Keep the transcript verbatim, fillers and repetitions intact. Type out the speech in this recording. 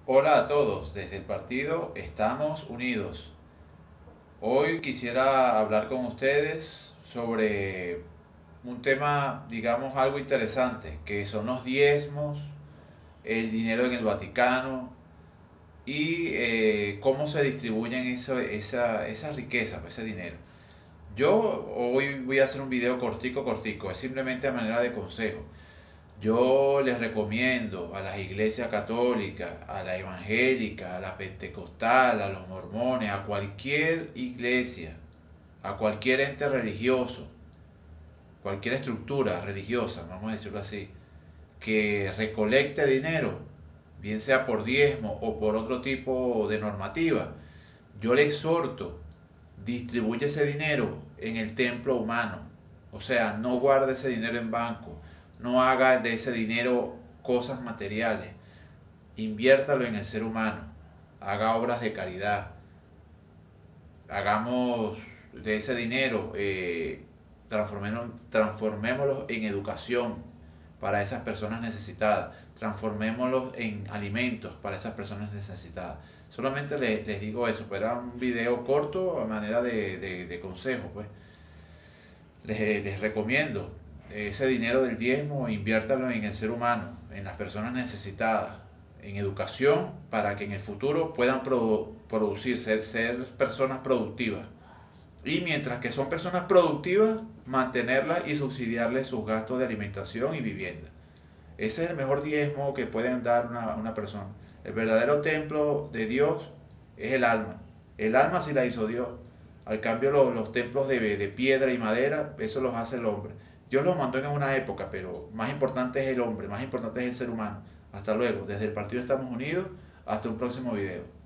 Hola a todos, desde el partido Estamos Unidos. Hoy quisiera hablar con ustedes sobre un tema, digamos, algo interesante, que son los diezmos, el dinero en el Vaticano y eh, cómo se distribuyen eso- esa, esa riqueza, pues, ese dinero. Yo hoy voy a hacer un video cortico, cortico, es simplemente a manera de consejo. Yo les recomiendo a las iglesias católicas, a la evangélica, a la pentecostal, a los mormones, a cualquier iglesia, a cualquier ente religioso, cualquier estructura religiosa, vamos a decirlo así, que recolecte dinero, bien sea por diezmo o por otro tipo de normativa. Yo le exhorto, distribuye ese dinero en el templo humano. O sea, no guarde ese dinero en banco, no haga de ese dinero cosas materiales, inviértalo en el ser humano, haga obras de caridad, hagamos de ese dinero, eh, transformémoslo, transformémoslo en educación para esas personas necesitadas, transformémoslo en alimentos para esas personas necesitadas. Solamente les, les digo eso, pero era un video corto a manera de, de, de consejo, pues. Les, les recomiendo ese dinero del diezmo, inviértalo en el ser humano, en las personas necesitadas, en educación, para que en el futuro puedan produ producir, ser, ser personas productivas. Y mientras que son personas productivas, mantenerlas y subsidiarles sus gastos de alimentación y vivienda. Ese es el mejor diezmo que pueden dar una, una persona. El verdadero templo de Dios es el alma. El alma sí la hizo Dios. Al cambio los, los templos de, de piedra y madera, eso los hace el hombre. Dios los mandó en una época, pero más importante es el hombre, más importante es el ser humano. Hasta luego, desde el Partido Estamos Unidos, hasta un próximo video.